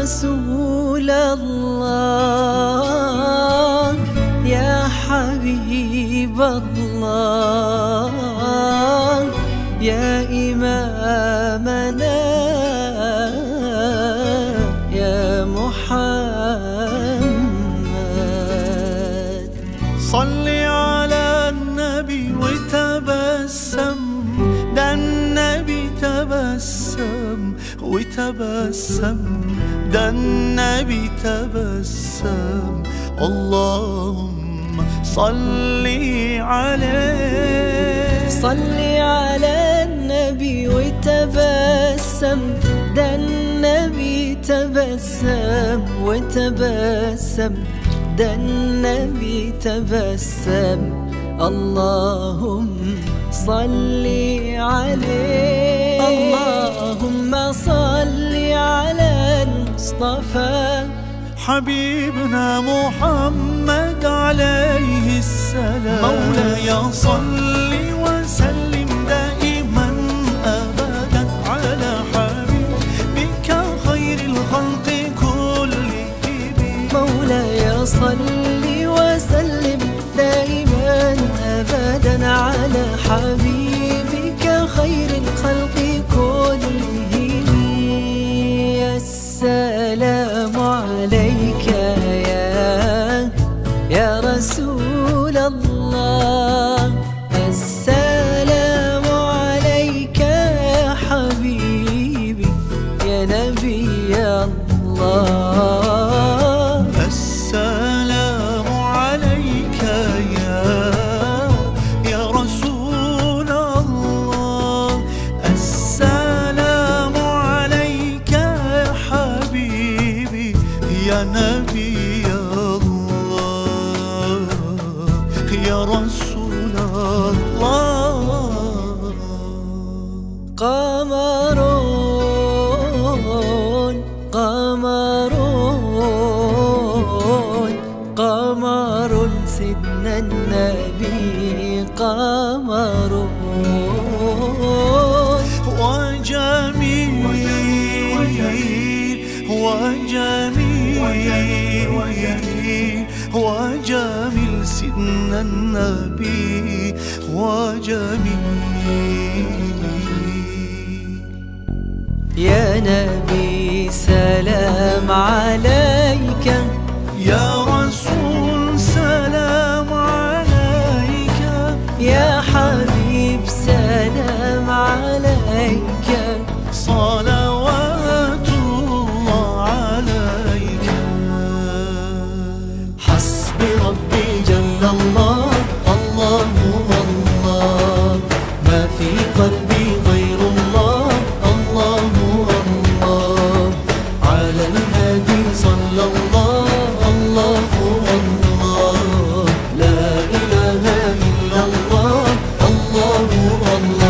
رسول الله يا حبيب الله يا إمامنا يا محمد. صل على النبي وتبسم، ده النبي تبسم وتبسم، ده النبي تبسم. اللهم صل عليه. صل على النبي وتبسم، ده النبي تبسم وتبسم، ده النبي تبسم. اللهم صل عليه. اللهم صل على المصطفى حبيبنا محمد عليه السلام. مولاي صل وسلم دائما أبدا على حبيبك خير الخلق كلهم. مولاي صل وسلم دائما أبدا على حبيبك خير الخلق كلهم. السلام عليك يا رسول الله، السلام عليك يا حبيبي يا نبي الله. السلام عليك يا رسول الله، السلام عليك يا حبيبي يا نبي الله يا رسول الله. قمرون قمرون قمر سيدنا النبي قمرون. وجميل وجميل وجميل سيدنا النبي وجميل. يا نبي سلام عليك، يا رسول سلام عليك، يا حبيب سلام عليك، صلوات الله عليك. حسبي ربي جل الله، الله الله، ما في قلبي غير الله، الله الله، على الهادي صلى الله، الله الله، لا إله إلا الله، الله الله.